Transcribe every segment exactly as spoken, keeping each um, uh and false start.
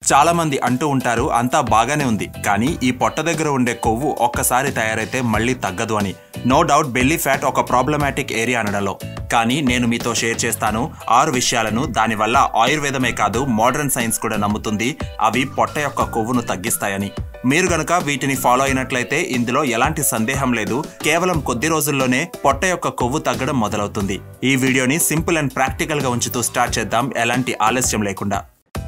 చాలా మంది అంటూ ఉంటారు అంతా బాగానే ఉంది, కానీ ఈ పొట్ట దగ్గర ఉండే కొవ్వు ఒక్కసారి తయారైతే మళ్ళీ తగ్గదు అని. నో డౌట్ బెల్లీ ఫ్యాట్ ఒక ప్రాబ్లమాటిక్ ఏరియా అనడంలో, కానీ నేను మీతో షేర్ చేస్తాను ఆరు విషయాలను. దానివల్ల ఆయుర్వేదమే కాదు మోడర్న్ సైన్స్ కూడా నమ్ముతుంది అవి పొట్ట యొక్క కొవ్వును తగ్గిస్తాయని. మీరు గనుక వీటిని ఫాలో అయినట్లయితే ఇందులో ఎలాంటి సందేహం లేదు, కేవలం కొద్ది రోజుల్లోనే పొట్ట యొక్క కొవ్వు తగ్గడం మొదలవుతుంది. ఈ వీడియోని సింపుల్ అండ్ ప్రాక్టికల్ గా ఉంచుతూ స్టార్ట్ చేద్దాం ఎలాంటి ఆలస్యం లేకుండా.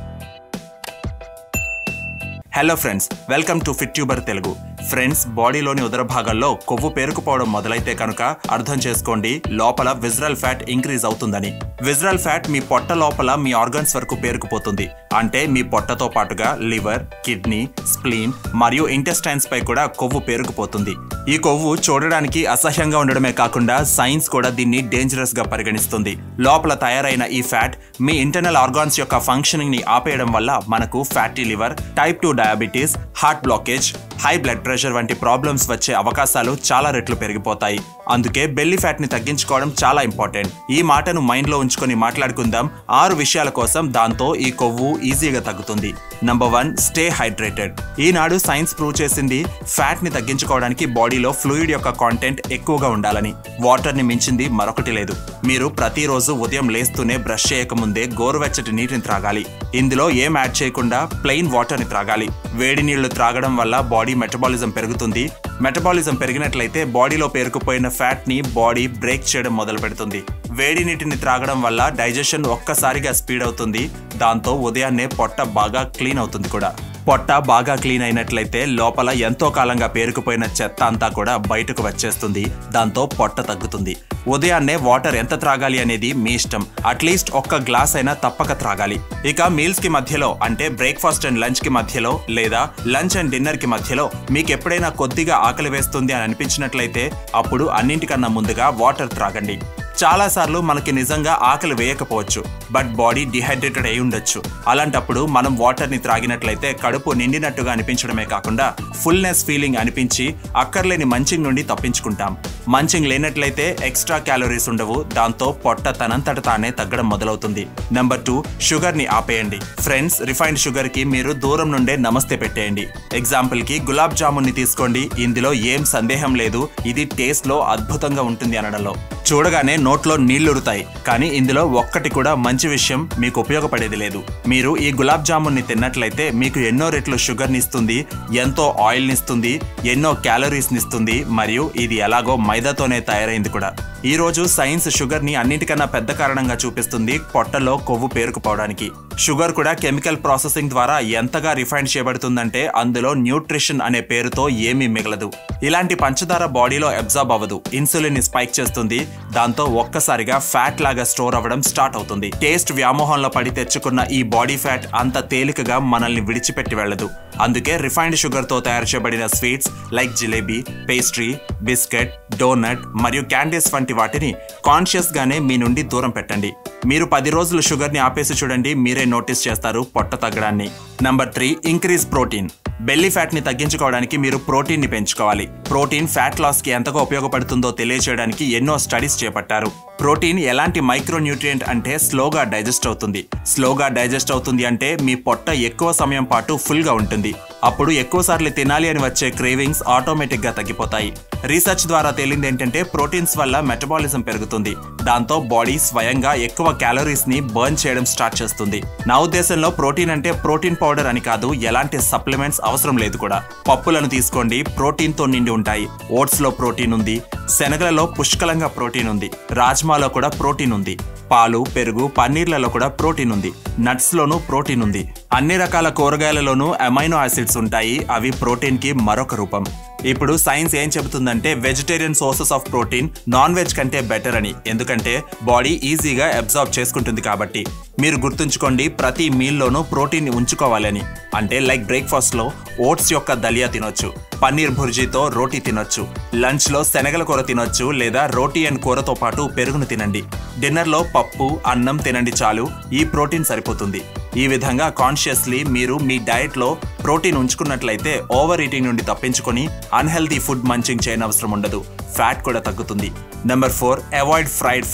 Hello friends, welcome to Fit Tuber Telugu. Friends, బాడీలోని ఉదర భాగాల్లో కొవ్వు పేరుకుపోవడం మొదలైతే కనుక అర్థం చేసుకోండి లోపల విజరల్ ఫ్యాట్ ఇంక్రీజ్ అవుతుందని. విజరల్ ఫ్యాట్ మీ పొట్ట లోపల మీ ఆర్గన్స్ వరకు పేరుకుపోతుంది. అంటే మీ పొట్టతో పాటుగా లివర్, కిడ్నీ, స్ప్లీన్ మరియు ఇంటెస్టైన్స్ పై కూడా కొవ్వు పేరుకుపోతుంది. ఈ కొవ్వు చూడడానికి అసహ్యంగా ఉండడమే కాకుండా సైన్స్ కూడా దీన్ని డేంజరస్ గా పరిగణిస్తుంది. లోపల తయారైన ఈ ఫ్యాట్ మీ ఇంటర్నల్ ఆర్గాన్స్ యొక్క ఫంక్షనింగ్ ని ఆపేయడం వల్ల మనకు fatty liver, type two diabetes, heart blockage, high blood pressure వంటి ప్రాబ్లమ్స్ వచ్చే అవకాశాలు చాలా రెట్లు పెరిగిపోతాయి. అందుకే బెల్లీ ఫ్యాట్ ని తగ్గించుకోవడం చాలా ఇంపార్టెంట్. ఈ మాటను మైండ్ లో ఉంచుకొని మాట్లాడుకుందాం ఆరు విషయాల కోసం, దాంతో ఈ కొవ్వు ఈజీగా తగ్గుతుంది. Number one, stay hydrated. ఈనాడు సైన్స్ ప్రూవ్ చేసింది ఫ్యాట్ ని తగ్గించుకోవడానికి బాడీలో ఫ్లూయిడ్ యొక్క కాంటెంట్ ఎక్కువగా ఉండాలని. వాటర్ ని మించింది మరొకటి లేదు. మీరు ప్రతిరోజు ఉదయం లేస్తూనే బ్రష్ చేయకముందే గోరువెచ్చటి నీటిని త్రాగాలి. ఇందులో ఏం యాడ్ చేయకుండా ప్లెయిన్ వాటర్ ని త్రాగాలి. వేడి నీళ్లు త్రాగడం వల్ల బాడీ మెటబాలిజం పెరుగుతుంది. మెటబాలిజం పెరిగినట్లయితే బాడీలో పేరుకుపోయిన ఫ్యాట్ ని బాడీ బ్రేక్ చేయడం మొదలు పెడుతుంది. వేడి నీటిని త్రాగడం వల్ల డైజెషన్ ఒక్కసారిగా స్పీడ్ అవుతుంది. దాంతో ఉదయాన్నే పొట్ట బాగా క్లీన్ అవుతుంది కూడా. పొట్ట బాగా క్లీన్ అయినట్లయితే లోపల ఎంతో కాలంగా పేరుకుపోయిన చెత్త అంతా కూడా బయటకు వచ్చేస్తుంది. దాంతో పొట్ట తగ్గుతుంది. ఉదయాన్నే వాటర్ ఎంత త్రాగాలి అనేది మీ ఇష్టం. అట్లీస్ట్ ఒక్క గ్లాస్ అయినా తప్పక త్రాగాలి. ఇక మీల్స్ కి మధ్యలో, అంటే బ్రేక్ఫాస్ట్ అండ్ లంచ్ కి మధ్యలో లేదా లంచ్ అండ్ డిన్నర్ కి మధ్యలో మీకు ఎప్పుడైనా కొద్దిగా ఆకలి వేస్తుంది అని అనిపించినట్లయితే అప్పుడు అన్నింటికన్నా ముందుగా వాటర్ త్రాగండి. చాలా సార్లు మనకి నిజంగా ఆకలి వేయకపోవచ్చు, బట్ బాడీ డిహైడ్రేటెడ్ అయి ఉండొచ్చు. అలాంటప్పుడు మనం వాటర్ ని త్రాగినట్లయితే కడుపు నిండినట్టుగా అనిపించడమే కాకుండా ఫుల్నెస్ ఫీలింగ్ అనిపించి అక్కర్లేని మంచింగ్ నుండి తప్పించుకుంటాం. మంచింగ్ లేనట్లయితే ఎక్స్ట్రా క్యాలరీస్ ఉండవు. దాంతో పొట్ట తనంతట తానే తగ్గడం మొదలవుతుంది. నెంబర్ టూ, షుగర్ ని ఆపేయండి. ఫ్రెండ్స్, రిఫైన్డ్ షుగర్ కి మీరు దూరం నుండే నమస్తే పెట్టేయండి. ఎగ్జాంపుల్ కి గులాబ్ జామున్ ని తీసుకోండి. ఇందులో ఏం సందేహం లేదు, ఇది టేస్ట్ లో అద్భుతంగా ఉంటుంది అనడంలో. చూడగానే నోట్లో నీళ్లురుతాయి, కానీ ఇందులో ఒక్కటి కూడా మంచి విషయం మీకు ఉపయోగపడేది లేదు. మీరు ఈ గులాబ్ జామున్ ని తిన్నట్లయితే మీకు ఎన్నో రెట్లు షుగర్ ని ఇస్తుంది, ఎంతో ఆయిల్ ని ఇస్తుంది, ఎన్నో క్యాలరీస్ ని ఇస్తుంది, మరియు ఇది ఎలాగో మైదాతోనే తయారైంది కూడా. ఈ రోజు సైన్స్ షుగర్ ని అన్నిటికన్నా పెద్ద కారణంగా చూపిస్తుంది పొట్టలో కొవ్వు పేరుకుపోవడానికి. షుగర్ కూడా కెమికల్ ప్రాసెసింగ్ ద్వారా ఎంతగా రిఫైండ్ చేయబడుతుందంటే అందులో న్యూట్రిషన్ అనే పేరుతో ఏమీ మిగలదు. ఇలాంటి పంచదార బాడీలో అబ్జార్బ్ అవ్వదు, ఇన్సులిన్ ని స్పైక్ చేస్తుంది. దాంతో ఒక్కసారిగా ఫ్యాట్ లాగా స్టోర్ అవ్వడం స్టార్ట్ అవుతుంది. టేస్ట్ వ్యామోహంలో పడి తెచ్చుకున్న ఈ బాడీ ఫ్యాట్ అంత తేలికగా మనల్ని విడిచిపెట్టి వెళ్లదు. అందుకే రిఫైన్డ్ షుగర్ తో తయారు చేయబడిన sweets like jalebi, pastry, biscuit, donut మరియు క్యాండీస్ వంటి వాటిని కాన్షియస్ గానే మీ నుండి దూరం పెట్టండి. మీరు పది రోజులు షుగర్ ని ఆపేసి చూడండి, మీరే నోటీస్ చేస్తారు పొట్ట తగ్గడాన్ని. Number three, increase protein. Belly fat ని తగ్గించుకోవడానికి మీరు ప్రోటీన్ ని పెంచుకోవాలి. ప్రోటీన్ ఫ్యాట్ లాస్ కి ఎంతగా ఉపయోగపడుతుందో తెలియజేయడానికి ఎన్నో స్టడీస్ చేపట్టారు. ప్రోటీన్ ఎలాంటి మైక్రో న్యూట్రియంట్ అంటే స్లోగా డైజెస్ట్ అవుతుంది. స్లోగా డైజెస్ట్ అవుతుంది అంటే మీ పొట్ట ఎక్కువ సమయం పాటు ఫుల్ గా ఉంటుంది. అప్పుడు ఎక్కువ సార్లు తినాలి అని వచ్చే క్రేవింగ్స్ ఆటోమేటిక్ గా తగ్గిపోతాయి. రీసెర్చ్ ద్వారా తేలింది ఏంటంటే ప్రోటీన్స్ వల్ల మెటబాలిజం పెరుగుతుంది. దాంతో బాడీ స్వయంగా ఎక్కువ క్యాలరీస్ ని బర్న్ చేయడం స్టార్ట్ చేస్తుంది. నా ఉద్దేశంలో ప్రోటీన్ అంటే ప్రోటీన్ పౌడర్ అని కాదు, ఎలాంటి సప్లిమెంట్స్ అవసరం లేదు కూడా. పప్పులను తీసుకోండి, ప్రోటీన్ తో నిండి ఉంటాయి. ఓట్స్ లో ప్రోటీన్ ఉంది, శనగలలో పుష్కలంగా ప్రోటీన్ ఉంది, రాజ్మాలో కూడా ప్రోటీన్ ఉంది, పాలు, పెరుగు, పన్నీర్లలో కూడా ప్రోటీన్ ఉంది, నట్స్ లోనూ ప్రోటీన్ ఉంది. అన్ని రకాల కూరగాయలలోనూ అమైనో యాసిడ్స్ ఉంటాయి, అవి ప్రోటీన్ కి మరొక రూపం. ఇప్పుడు సైన్స్ ఏం చెబుతుందంటే vegetarian sources of protein non veg కంటే బెటర్ అని. ఎందుకంటే బాడీ ఈజీగా అబ్జార్బ్ చేసుకుంటుంది కాబట్టి. మీరు గుర్తుంచుకోండి, ప్రతి మీల్లోనూ ప్రోటీన్ ఉంచుకోవాలని. అంటే లైక్ బ్రేక్ఫాస్ట్ లో ఓట్స్ యొక్క దలియా తినొచ్చు, పన్నీర్ భుర్జీతో రోటీ తినొచ్చు, లంచ్ లో శనగల కూర తినొచ్చు లేదా రోటీ అండ్ కూరతో పాటు పెరుగును తినండి. డిన్నర్ లో పప్పు, అన్నం తినండి చాలు, ఈ ప్రోటీన్ సరిపోతుంది. ఈ విధంగా కాన్షియస్లీ మీరు మీ డయట్ లో ప్రోటీన్ ఉంచుకున్నట్లయితే ఓవర్ ఈటింగ్ నుండి తప్పించుకొని అన్హెల్తీ ఫుడ్ మంచింగ్ చేయనవసరం ఉండదు. ఫ్యాట్ కూడా తగ్గుతుంది. Number four, avoid fried food.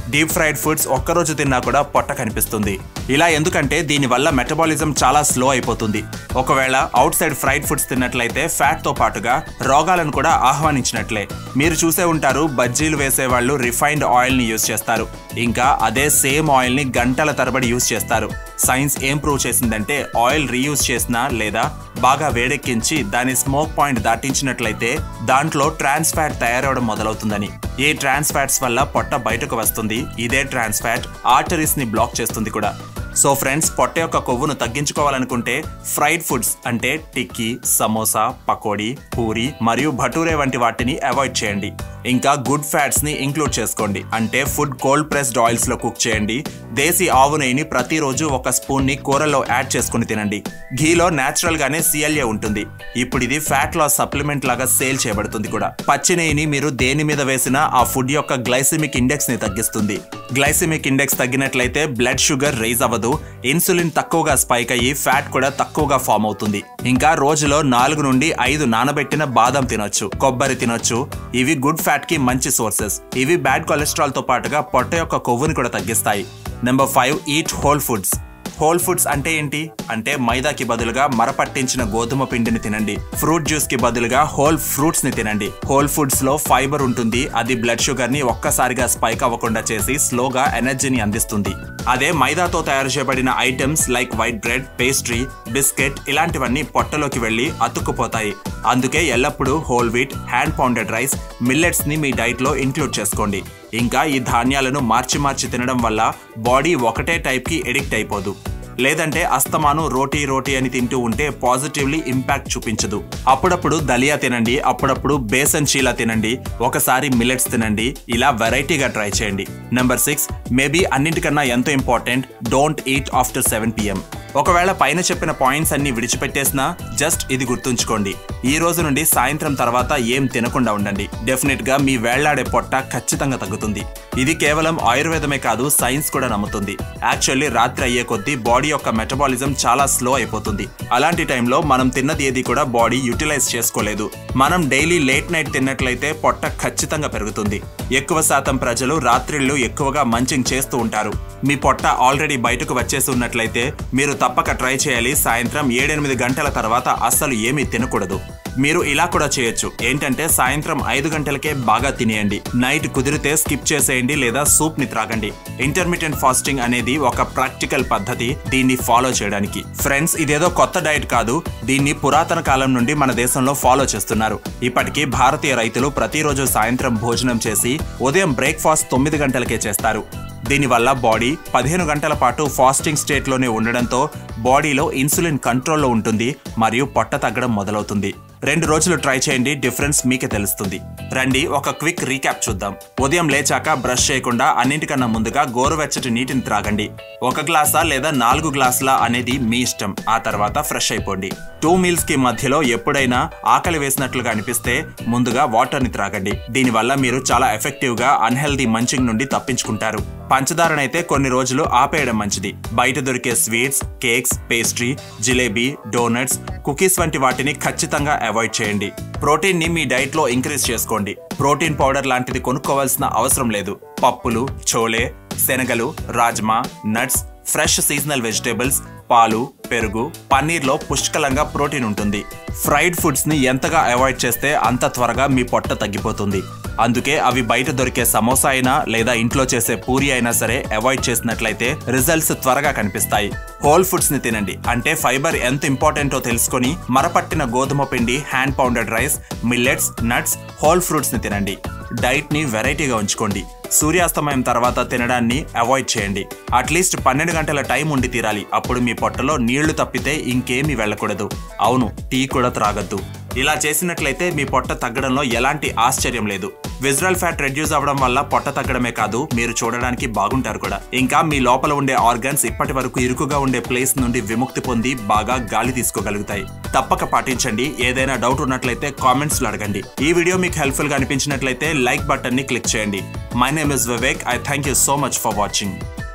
Deep fried foods ఒక్కరోజు తిన్నా కూడా పొట్ట కనిపిస్తుంది. ఇలా ఎందుకంటే దీనివల్ల మెటబాలిజం చాలా స్లో అయిపోతుంది. ఒకవేళ అవుట్ సైడ్ ఫ్రైడ్ ఫుడ్స్ తిన్నట్లయితే ఫ్యాట్ తో పాటుగా రోగాలను కూడా ఆహ్వానించినట్లే. మీరు చూసే ఉంటారు, బజ్జీలు వేసే వాళ్ళు రిఫైన్డ్ ఆయిల్ ని యూజ్ చేస్తారు, ఇంకా అదే సేమ్ ఆయిల్ ని గంటల తరబడి యూజ్ చేస్తారు. సైన్స్ ఏం ప్రూవ్ చేసిందంటే ఆయిల్ రీయూజ్ చేసినా లేదా బాగా వేడెక్కించి దాని స్మోక్ పాయింట్ దాటించినట్లయితే దాంట్లో ట్రాన్స్ ఫ్యాట్ తయారవడం మొదలవుతుందని. ఈ ట్రాన్స్ ఫ్యాట్స్ వల్ల పొట్ట బయటకు వస్తుంది. ఇదే ట్రాన్స్ ఫ్యాట్ ఆర్టరీస్ ని బ్లాక్ చేస్తుంది కూడా. సో ఫ్రెండ్స్, పొట్ట యొక్క కొవ్వును తగ్గించుకోవాలనుకుంటే ఫ్రైడ్ ఫుడ్స్ అంటే టిక్కీ, సమోసా, పకోడీ, పూరి మరియు భటూరే వంటి వాటిని అవాయిడ్ చేయండి. ఇంకా గుడ్ ఫ్యాట్స్ ని ఇంక్లూడ్ చేసుకోండి. అంటే ఫుడ్ కోల్డ్ ప్రెస్డ్ ఆయిల్స్ లో కుక్ చేయండి. దేశీ ఆవు నెయ్యిని ప్రతిరోజు ఒక స్పూన్ ని కూరలో యాడ్ చేసుకుని తినండి. ఘీలో నేచురల్ గానే సిఎల్ఏ ఉంటుంది. ఇప్పుడు ఇది ఫ్యాట్ లాస్ సప్లిమెంట్ లాగా సేల్ చేయబడుతుంది కూడా. పచ్చి నెయ్యిని మీరు దేని మీద వేసినా ఆ ఫుడ్ యొక్క గ్లైసెమిక్ ఇండెక్స్ ని తగ్గిస్తుంది. గ్లైసెమిక్ ఇండెక్స్ తగ్గినట్లయితే బ్లడ్ షుగర్ రైజ్ అవ్వదు, ఇన్సులిన్ తక్కువగా స్పైక్ అయ్యి ఫ్యాట్ కూడా తక్కువగా ఫామ్ అవుతుంది. ఇంకా రోజులో నాలుగు నుండి ఐదు నానబెట్టిన బాదం తినొచ్చు, కొబ్బరి తినొచ్చు. ఇవి గుడ్ ఫ్యాట్ కి మంచి సోర్సెస్. ఇవి బ్యాడ్ కొలెస్ట్రాల్ తో పాటుగా పొట్ట యొక్క కొవ్వుని కూడా తగ్గిస్తాయి. Number five, eat whole foods. Whole foods అంటే ఏంటి అంటే మైదాకి బదులుగా మరపట్టించిన గోధుమ పిండిని తినండి. ఫ్రూట్ జ్యూస్ కి బదులుగా హోల్ ఫ్రూట్స్ ని తినండి. హోల్ ఫుడ్స్ లో ఫైబర్ ఉంటుంది. అది బ్లడ్ షుగర్ ని ఒక్కసారిగా స్పైక్ అవ్వకుండా చేసి స్లోగా ఎనర్జీని అందిస్తుంది. అదే మైదాతో తయారు చేయబడిన items like white bread, pastry, biscuit ఇలాంటివన్నీ పొట్టలోకి వెళ్లి అతుక్కుపోతాయి. అందుకే ఎల్లప్పుడూ whole wheat, hand pounded rice, millets ని మీ డైట్ లో ఇంక్లూడ్ చేసుకోండి. ఇంకా ఈ ధాన్యాలను మార్చి మార్చి తినడం వల్ల బాడీ ఒకటే టైప్ కి ఎడిక్ట్ అయిపోదు. లేదంటే అస్తమాను రోటీ రోటీ అని తింటూ ఉంటే పాజిటివ్లీ ఇంపాక్ట్ చూపించదు. అప్పుడప్పుడు దలియా తినండి, అప్పుడప్పుడు బేసన్ చీలా తినండి, ఒకసారి మిల్లెట్స్ తినండి. ఇలా వెరైటీగా ట్రై చేయండి. నెంబర్ సిక్స్, మేబీ అన్నింటికన్నా ఎంతో important, don't eat after seven PM. ఒకవేళ పైన చెప్పిన పాయింట్స్ అన్ని విడిచిపెట్టేసినా జస్ట్ ఇది గుర్తుంచుకోండి, ఈ రోజు నుండి సాయంత్రం తర్వాత ఏం తినకుండా ఉండండి. డెఫినెట్ గా మీ వేళ్లాడే పొట్ట ఖచ్చితంగా తగ్గుతుంది. ఇది కేవలం ఆయుర్వేదమే కాదు, సైన్స్ కూడా నమ్ముతుంది. యాక్చువల్లీ రాత్రి అయ్యే కొద్దీ బాడీ యొక్క మెటబాలిజం చాలా స్లో అయిపోతుంది. అలాంటి టైంలో మనం తిన్నది ఏది కూడా బాడీ యూటిలైజ్ చేసుకోలేదు. మనం డైలీ లేట్ నైట్ తిన్నట్లయితే పొట్ట ఖచ్చితంగా పెరుగుతుంది. ఎక్కువ శాతం ప్రజలు రాత్రిళ్ళు ఎక్కువగా మంచింగ్ చేస్తూ ఉంటారు. మీ పొట్ట ఆల్రెడీ బయటకు వచ్చేసి ఉన్నట్లయితే మీరు తప్పక ట్రై చేయాలి. సాయంత్రం ఏడెనిమిది గంటల తర్వాత అస్సలు ఏమీ తినకూడదు. మీరు ఇలా కూడా చేయొచ్చు. ఏంటంటే సాయంత్రం ఐదు గంటలకే బాగా తినేయండి. నైట్ కుదిరితే స్కిప్ చేసేయండి లేదా సూప్ ని త్రాగండి. ఇంటర్మిటెంట్ ఫాస్టింగ్ అనేది ఒక ప్రాక్టికల్ పద్ధతి, దీన్ని ఫాలో చేయడానికి. ఫ్రెండ్స్, ఇదేదో కొత్త డైట్ కాదు, దీన్ని పురాతన కాలం నుండి మన దేశంలో ఫాలో చేస్తున్నారు. ఇప్పటికీ భారతీయ రైతులు ప్రతిరోజు సాయంత్రం భోజనం చేసి ఉదయం బ్రేక్ఫాస్ట్ తొమ్మిది గంటలకే చేస్తారు. దీనివల్ల బాడీ పదిహేను గంటల పాటు ఫాస్టింగ్ స్టేట్ లోనే ఉండడంతో బాడీలో ఇన్సులిన్ కంట్రోల్లో ఉంటుంది మరియు పొట్ట తగ్గడం మొదలవుతుంది. రెండు రోజులు ట్రై చేయండి, డిఫరెన్స్ మీకే తెలుస్తుంది. రండి ఒక క్విక్ రీక్యాప్ చూద్దాం. ఉదయం లేచాక బ్రష్ చేయకుండా అన్నింటికన్నా ముందుగా గోరువెచ్చటి నీటిని త్రాగండి. ఒక గ్లాసా లేదా నాలుగు గ్లాసులా అనేది మీ ఇష్టం. ఆ తర్వాత ఫ్రెష్ అయిపోండి. టూ మీల్స్ కి మధ్యలో ఎప్పుడైనా ఆకలి వేసినట్లుగా అనిపిస్తే ముందుగా వాటర్ ని త్రాగండి. దీనివల్ల మీరు చాలా ఎఫెక్టివ్ గా అన్హెల్దీ మంచింగ్ నుండి తప్పించుకుంటారు. పంచదారనైతే కొన్ని రోజులు ఆపేయడం మంచిది. బయట దొరికే sweets, cakes, pastry, jalebi, donuts, cookies వంటి వాటిని ఖచ్చితంగా అవాయిడ్ చేయండి. ప్రోటీన్ ని మీ డైట్ లో ఇంక్రీజ్ చేసుకోండి. ప్రోటీన్ పౌడర్ లాంటిది కొనుక్కోవాల్సిన అవసరం లేదు. పప్పులు, చోలే, శనగలు, rajma, nuts, fresh seasonal vegetables, పాలు, పెరుగు, పన్నీర్లో పుష్కలంగా ప్రోటీన్ ఉంటుంది. ఫ్రైడ్ ఫుడ్స్ ని ఎంతగా అవాయిడ్ చేస్తే అంత త్వరగా మీ పొట్ట తగ్గిపోతుంది. అందుకే అవి బయట దొరికే సమోసా అయినా లేదా ఇంట్లో చేసే పూరి అయినా సరే అవాయిడ్ చేసినట్లయితే రిజల్ట్స్ త్వరగా కనిపిస్తాయి. హోల్ ఫుడ్స్ ని తినండి. అంటే ఫైబర్ ఎంత ఇంపార్టెంటో తెలుసుకొని మరపట్టిన గోధుమ పిండి, hand pounded rice, millets, nuts, whole fruits ని తినండి. డైట్ ని వెరైటీగా ఉంచుకోండి. సూర్యాస్తమయం తర్వాత తినడాన్ని అవాయిడ్ చేయండి. అట్లీస్ట్ పన్నెండు గంటల టైం ఉండి తీరాలి. అప్పుడు మీ పొట్టలో నీళ్లు తప్పితే ఇంకేమీ వెళ్ళకూడదు. అవును, టీ కూడా త్రాగద్దు. ఇలా చేసినట్లయితే మీ పొట్ట తగ్గడంలో ఎలాంటి ఆశ్చర్యం లేదు. విజరల్ ఫ్యాట్ రెడ్యూస్ అవ్వడం వల్ల పొట్ట తగ్గడమే కాదు, మీరు చూడడానికి బాగుంటారు కూడా. ఇంకా మీ లోపల ఉండే ఆర్గన్స్ ఇప్పటి వరకు ఇరుకుగా ఉండే ప్లేస్ నుండి విముక్తి పొంది బాగా గాలి తీసుకోగలుగుతాయి. తప్పక పాటించండి. ఏదైనా డౌట్ ఉన్నట్లయితే కామెంట్స్ లో అడగండి. ఈ వీడియో మీకు హెల్ప్ఫుల్ గా అనిపించినట్లయితే లైక్ బటన్ ని క్లిక్ చేయండి. My name is Vivek. I thank you so much for watching.